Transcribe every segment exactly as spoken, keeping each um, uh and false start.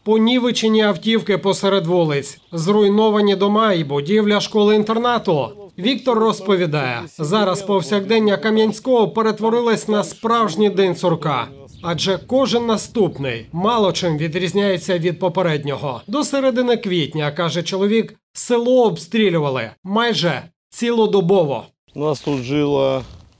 Понівечені автівки посеред вулиць, зруйновані дома і будівля школи-інтернату. Віктор розповідає, зараз повсякдення Кам'янського перетворилось на справжній день сурка. Адже кожен наступний мало чим відрізняється від попереднього. До середини квітня, каже чоловік, село обстрілювали майже цілодобово. У нас тут жило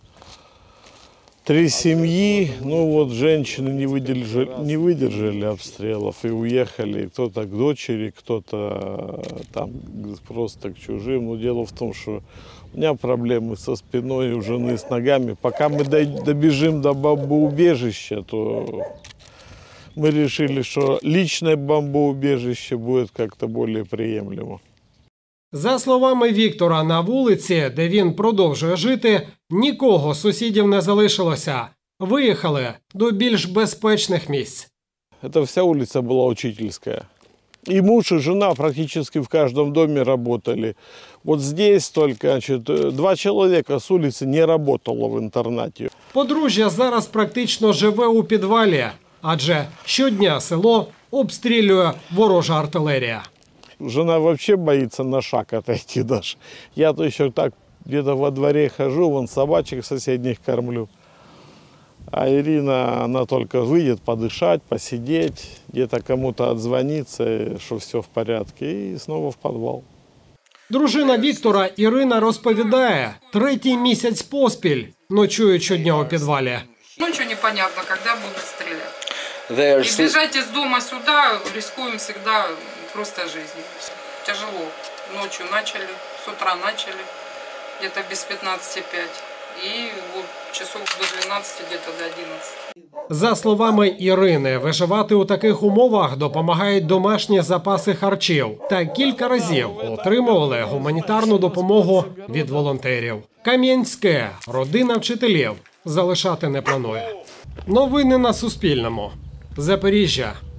три семьи, ну вот женщины не выдержали, не выдержали обстрелов и уехали. Кто-то к дочери, кто-то там просто к чужим. Но дело в том, что у меня проблемы со спиной, у жены с ногами. Пока мы добежим до бомбоубежища, то мы решили, что личное бомбоубежище будет как-то более приемлемо. За словами Віктора, на вулиці, де він продовжує жити, нікого з сусідів не залишилося. Виїхали до більш безпечних місць. Эта вся улица была учительская. И муж, и жена практически в каждом доме работали. Вот здесь только, значит, два человека с улицы не работало в интернате. Подружжя зараз практично живе у підвалі, адже щодня село обстрілює ворожа артилерія. Жена вообще боится на шаг отойти даже. Я-то еще так где-то во дворе хожу, вон собачек соседних кормлю. А Ирина, она только выйдет подышать, посидеть, где-то кому-то отзвониться, что все в порядке, и снова в подвал. Дружина Віктора Ірина розповідає, третій місяць поспіль ночують щодня у підвалі. Ночью непонятно, когда будут стрелять. И бежать из дома сюда рискуем всегда просто жизнью. Тяжело. Ночью начали, с утра начали, где-то без пятнадцати пять. И вот часов до двенадцати, где-то до одиннадцати. За словами Ірини, виживати у таких умовах допомагають домашні запаси харчів. Та кілька разів отримували гуманітарну допомогу від волонтерів. Кам'янське родина вчителів залишати не планує. Новини на Суспільному. Запоріжжя.